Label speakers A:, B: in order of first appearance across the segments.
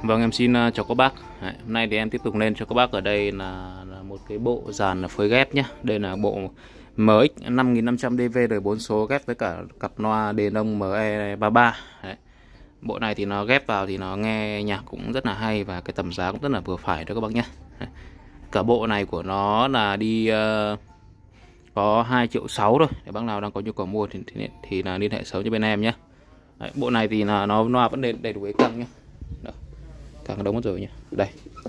A: Vâng, em xin chào các bác. Đấy, hôm nay thì em tiếp tục lên cho các bác ở đây là một cái bộ dàn phối ghép nhé. Đây là bộ MX 5500DV đời 4 số ghép với cả cặp loa đền ông ME33. Đấy. Bộ này thì nó ghép vào thì nó nghe nhạc cũng rất là hay và cái tầm giá cũng rất là vừa phải đó các bác nhé. Cả bộ này của nó là đi có 2,6 triệu thôi. Để bác nào đang có nhu cầu mua thì là liên hệ sớm cho bên em nhé. Đấy, bộ này thì là nó loa vẫn đầy đủ cái căng nhé. Căng đống mất rồi nhá. Đây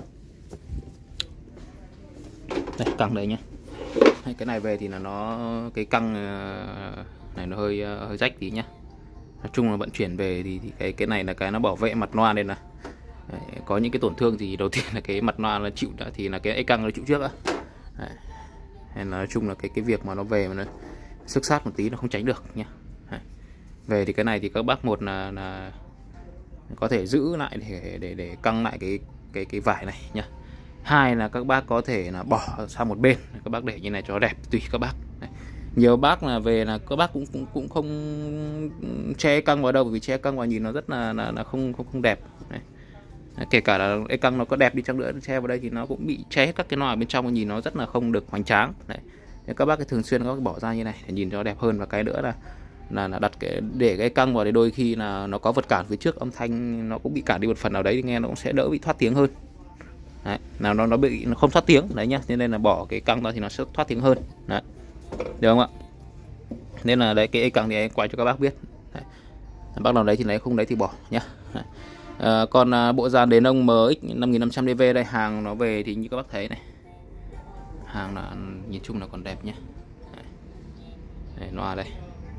A: căng đây nhá. Cái này về thì là nó cái căng này nó hơi rách tí nhá. Nói chung là vận chuyển về thì cái này là cái nó bảo vệ mặt loa nên là có những cái tổn thương thì đầu tiên là cái mặt loa nó chịu đã, thì là cái căng nó chịu trước á. Nên nói chung là cái việc mà nó về mà nó xước sát một tí nó không tránh được nhá. Về thì cái này thì các bác một là có thể giữ lại để căng lại cái vải này nhá. Hai là các bác có thể là bỏ sang một bên, các bác để như này cho đẹp tùy các bác. Nhiều bác là về là các bác cũng không che căng vào đâu, vì che căng vào nhìn nó rất là không đẹp. Kể cả là cái căng nó có đẹp đi chăng nữa, che vào đây thì nó cũng bị che hết các cái loa bên trong, nhìn nó rất là không được hoành tráng. Nên các bác cái thường xuyên các bác bỏ ra như này để nhìn cho đẹp hơn. Và cái nữa là đặt để cái căng vào thì đôi khi là nó có vật cản phía trước, âm thanh nó cũng bị cản đi một phần nào đấy thì nghe nó cũng sẽ đỡ bị thoát tiếng hơn. Đấy, nào nó không thoát tiếng đấy nhá, nên là bỏ cái căng ra thì nó sẽ thoát tiếng hơn. Đấy, được không ạ? Nên là đấy cái căng thì em quay cho các bác biết. Đấy. Bác nào đấy thì lấy, không đấy thì bỏ nhá. Còn bộ dàn đền ông MX 5500DV đây, hàng nó về thì như các bác thấy này, hàng là nhìn chung là còn đẹp nhé. Đây, loa đây.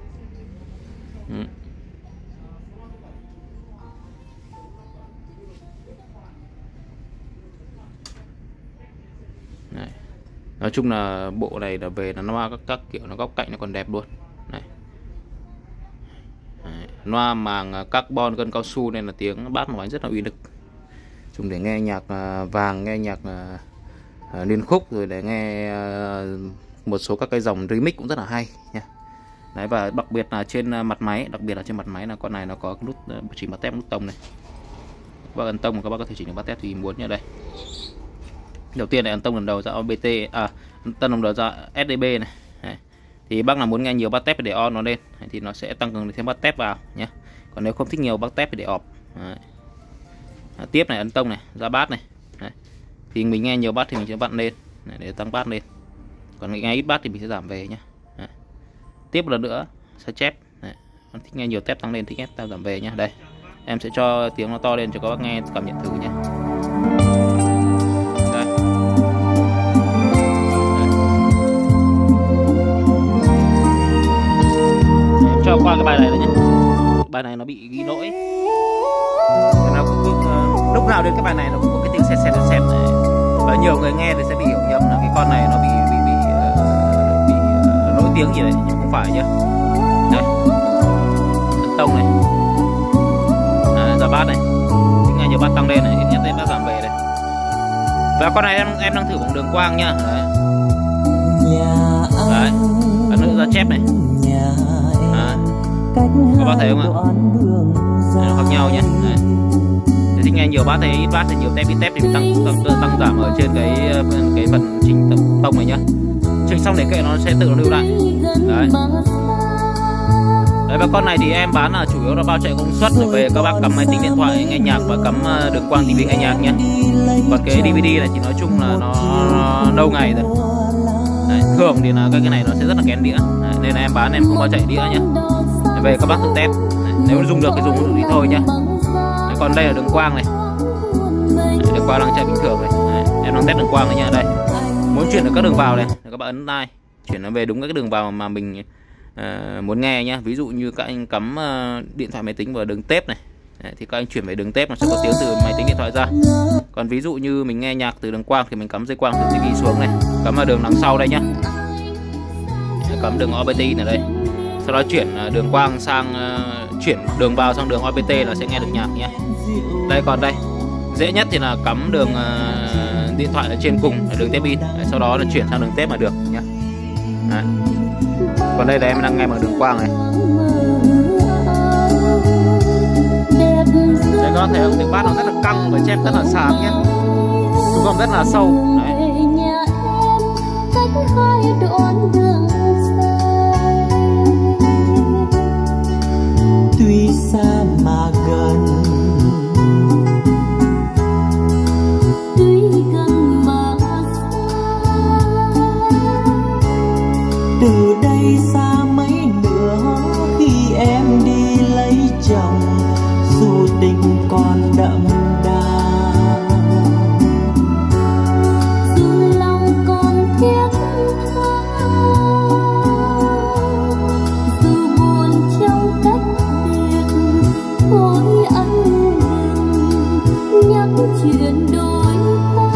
A: Này. Nói chung là bộ này là về là loa các kiểu nó góc cạnh nó còn đẹp luôn. Này. Loa màng carbon gân cao su nên là tiếng bass nó rất là uy lực. Dùng để nghe nhạc vàng, nghe nhạc liên khúc, rồi để nghe một số các cái dòng remix cũng rất là hay nha. Đấy, và đặc biệt là trên mặt máy, là con này nó có nút chỉnh bát tép, nút tông này. Các bác ấn tông các bác có thể chỉnh được bát tép tùy muốn nha. Đây. Đầu tiên là ấn tông lần đầu ra OBT, tân lần đầu ra SDB này. Đấy. Thì bác nào muốn nghe nhiều bát tép để on nó lên thì nó sẽ tăng cường thêm bát tép vào nhé. Còn nếu không thích nhiều bát tép thì để off. Tiếp này ấn tông này, ra bát này. Đấy. Thì mình nghe nhiều bát thì mình sẽ vặn lên để tăng bát lên. Còn nghe ít bát thì mình sẽ giảm về nhé. Tiếp một lần nữa sẽ chép. Đấy. Thích nghe nhiều tép tăng lên, thích ép tăng giảm về nhé. Đây, em sẽ cho tiếng nó to lên cho các bác nghe cảm nhận thử nhé. Đây. Em cho qua cái bài này nữa nhé. Bài này nó bị ghi lỗi. Nó lúc nào đến cái bài này nó cũng có cái tiếng sẹt này. Và nhiều người nghe thì sẽ bị hiểu nhầm là cái con này nó bị lỗi tiếng gì đấy, nhưng không phải nhá. Đây, tông này, ra bát này, nghe nhiều bát tăng lên này, nhất lên bát giảm về đây. Và con này em đang thử bằng đường quang nhá. Đấy, đấy, và nữa ra chép này. Đấy. Các bác thấy không ạ? Nó khác nhau nhé. Đấy. Để thích nghe nhiều bát thì ít bát thì nhiều tép, ít tép thì mình tăng giảm ở trên cái phần chỉnh tông này nhá. Chỉnh xong để kệ nó sẽ tự lưu lại. Đấy. Đấy, và con này thì em bán là chủ yếu là bao chạy công suất để về các bác cắm máy tính điện thoại nghe nhạc và cắm đường quang TV nghe nhạc nhé. Còn cái DVD này thì nói chung là nó lâu ngày rồi. Đấy, thường thì là cái này nó sẽ rất là kén đĩa. Đấy, nên là em bán em không bao chạy đĩa nhé. Về các bác tự test. Nếu dùng được thì dùng được đi thôi nhé. Còn đây là đường quang này. Đấy, đường quang đang chạy bình thường này. Đấy, em đang test đường quang này nha. Đây, muốn chuyển được các đường vào này các bạn ấn like, chuyển nó về đúng cái đường vào mà mình muốn nghe nhá. Ví dụ như các anh cắm điện thoại máy tính vào đường tép này. Đấy, thì các anh chuyển về đường tép nó sẽ có tiếng từ máy tính điện thoại ra. Còn ví dụ như mình nghe nhạc từ đường quang thì mình cắm dây quang từ TV xuống này, cắm vào đường đằng sau đây nhá. Cắm đường OBT ở đây. Sau đó chuyển đường quang sang chuyển đường vào sang đường OBT là sẽ nghe được nhạc nhé. Đây, còn đây dễ nhất thì là cắm đường điện thoại ở trên cùng là đường tép in. Đấy, sau đó là chuyển sang đường tép mà được nhé. Đấy. Còn đây là em đang nghe bằng đường quang này. Đấy, các bác thấy không, tiếng bass nó rất là căng và chép rất là sáng nhé, thu gom rất là sâu. Đấy.
B: Tuy xa mà gần,
C: tuy gần mà xa,
B: từ đây xa mấy nữa khi em đi lấy chồng, dù tình còn đậm đà,
C: dù lòng còn thiết tha, dù buồn trong cách biệt, thôi anh đừng nhắc chuyện đôi ta.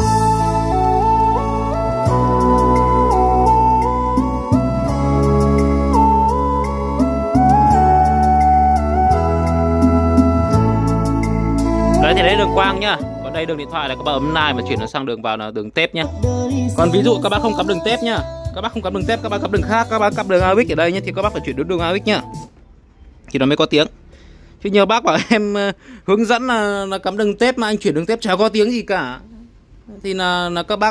A: Đấy thì đấy đường quang nhá. Còn đây đường điện thoại là các bác ấm nai mà chuyển nó sang đường vào là đường tép nhá. Còn ví dụ các bác không cắm đường tép nhá, các bác không cắm đường tép, các bác cắm đường khác, các bác cắm đường AUX ở đây nhá, thì các bác phải chuyển đến đường AUX nhá, thì nó mới có tiếng. Chứ nhiều bác bảo em hướng dẫn là cắm đường tép mà anh chuyển đường tép chả có tiếng gì cả, thì là các bác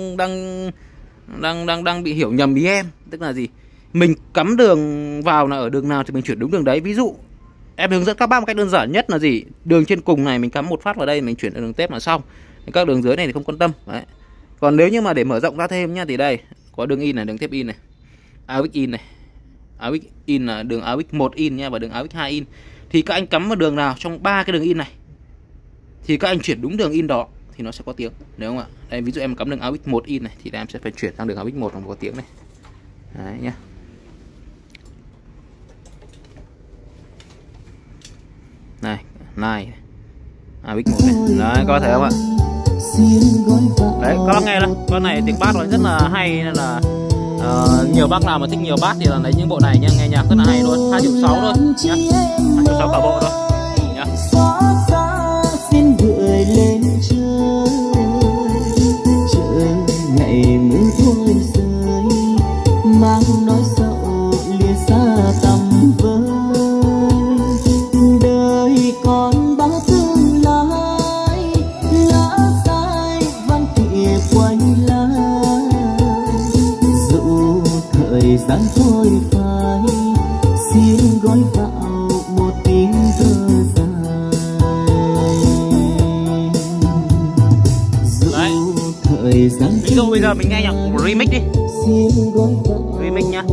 A: đang bị hiểu nhầm ý em. Tức là gì, mình cắm đường vào là ở đường nào thì mình chuyển đúng đường đấy. Ví dụ em hướng dẫn các bác một cách đơn giản nhất là gì, đường trên cùng này mình cắm một phát vào đây, mình chuyển đường tép là xong. Các đường dưới này thì không quan tâm. Đấy. Còn nếu như mà để mở rộng ra thêm nhá, thì đây có đường in này, đường tép in này, AUX in này, AUX in là đường AUX 1 in nha, và đường AUX 2 in. Thì các anh cắm vào đường nào trong 3 cái đường in này thì các anh chuyển đúng đường in đó thì nó sẽ có tiếng, đúng không ạ? Đây ví dụ em cắm đường AUX 1 in này thì em sẽ phải chuyển sang đường AUX 1 nó có tiếng này. Đấy nhá. Này AUX 1 này. Đấy, có thể không ạ? Đấy, các bác nghe đó, con này tiếng bass nó rất là hay, nên là nhiều bác nào mà thích nhiều bass thì là lấy những bộ này nha, nghe nhạc rất là hay luôn. 2,6 triệu thôi nhá, 2,6 triệu cả bộ thôi nhá.
B: Xin gửi lên trời ngày mưa thôi rơi, mang nỗi sầu lìa xa tầm với, đời còn bao tương lai, lá dài vang khuya quanh lá, dẫu thời gian thôi phai, xin gói vào một tiếng thơ dài.
A: Ví dụ bây giờ mình nghe nhạc remix đi, remix nhá.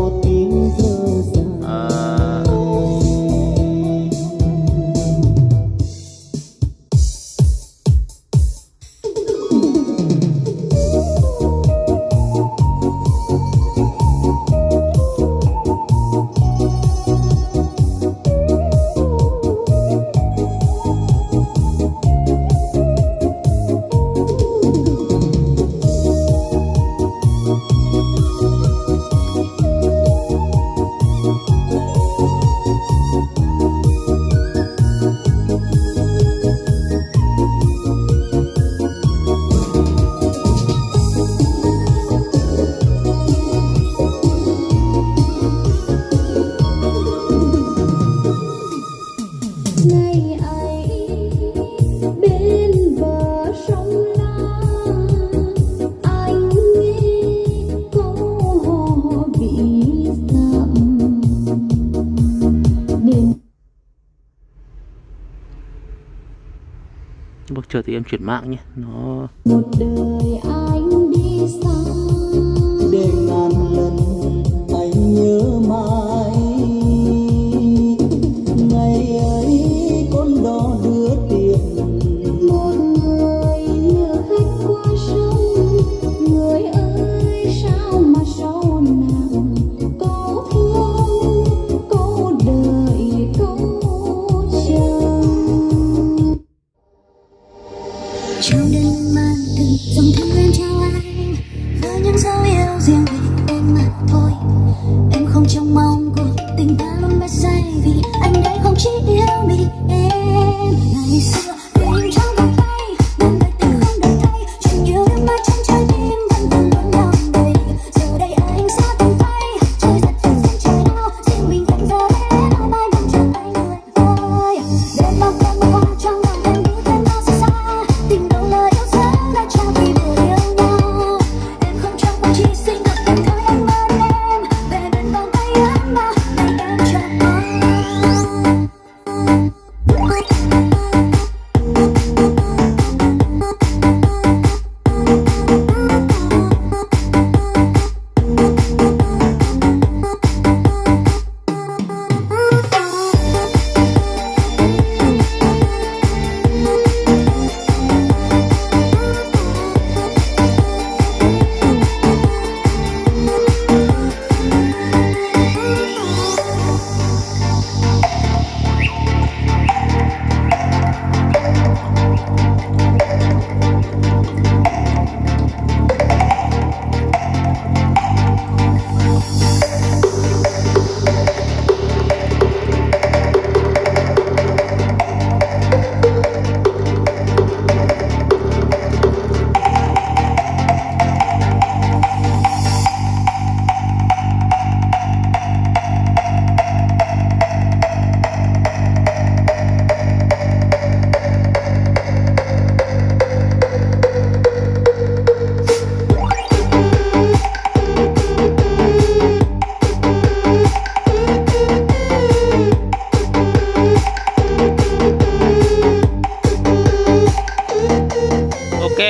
A: Bác chờ thì em chuyển mạng nhé. Nó
C: một đời anh đi xa,
B: để ngàn lần anh nhớ mãi, ngày ấy con đò đưa tiền,
C: một người lừa khách qua sông, người ơi sao mà sâu nặng, câu thương câu đợi câu chờ. Trong đêm màn từng dòng thương em trao anh với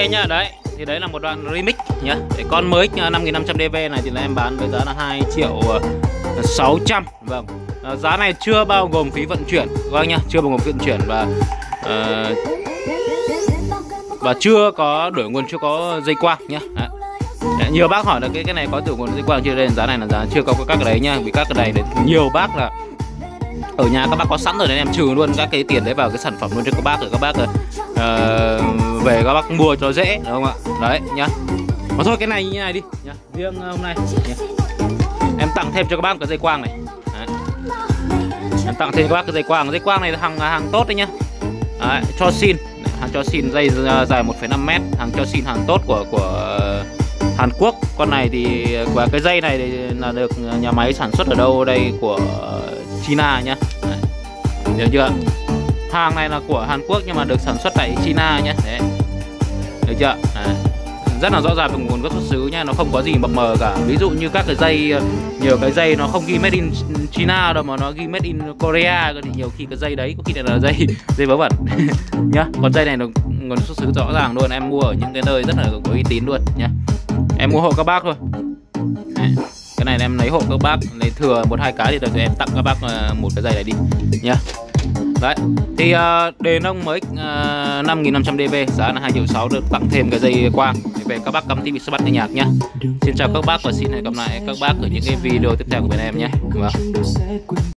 A: nhá. Đấy thì đấy là một đoạn remix nhá. Để con mới 5500 DV này thì là em bán với giá là 2.600.000. Vâng, giá này chưa bao gồm phí vận chuyển các nhá, chưa bao gồm phí vận chuyển và chưa có đổi nguồn, chưa có dây quang nhá. Đấy. Nhiều bác hỏi là cái này có đổi nguồn dây quang chưa, nên giá này là giá chưa có các cái đấy nhá. Vì các cái này để nhiều bác là ở nhà các bác có sẵn rồi nên em trừ luôn các cái tiền đấy vào cái sản phẩm luôn cho các bác, rồi các bác về các bác mua cho dễ, đúng không ạ? Đấy nhá. Mà thôi cái này như này đi nhá. Riêng hôm nay nhá, em tặng thêm cho các bác cái dây quang này. Đấy. Em tặng thêm các bác cái dây quang. Dây quang này hàng tốt đấy nhá. Đấy, cho xin, hàng cho xin, dây dài 1,5 m, hàng cho xin, hàng tốt của Hàn Quốc. Con này thì và cái dây này thì là được nhà máy sản xuất ở đâu đây, của China nhá. Đấy. Được chưa? Hàng này là của Hàn Quốc nhưng mà được sản xuất tại China nhé. Đấy. Được chưa? Đấy. Rất là rõ ràng về nguồn gốc xuất xứ nha, nó không có gì mập mờ cả. Ví dụ như các cái dây, nhiều cái dây nó không ghi made in China đâu mà nó ghi made in Korea, thì nhiều khi cái dây đấy có khi là dây vớ vẩn nhá. Còn dây này nó nguồn xuất xứ rõ ràng luôn, em mua ở những cái nơi rất là có uy tín luôn nhá. Em mua hộ các bác thôi. Đấy. Cái này em lấy hộ các bác, lấy thừa 1-2 cái thì được, em tặng các bác một cái dây này đi nhá. Đấy, thì đề nông mới 5500 DV giá là 2.600.000, được tặng thêm cái dây quang để về các bác cắm tivi bắt nghe nhạc nhá. Xin chào các bác và xin hẹn gặp lại các bác ở những cái video tiếp theo của bên em nhé. Vâng.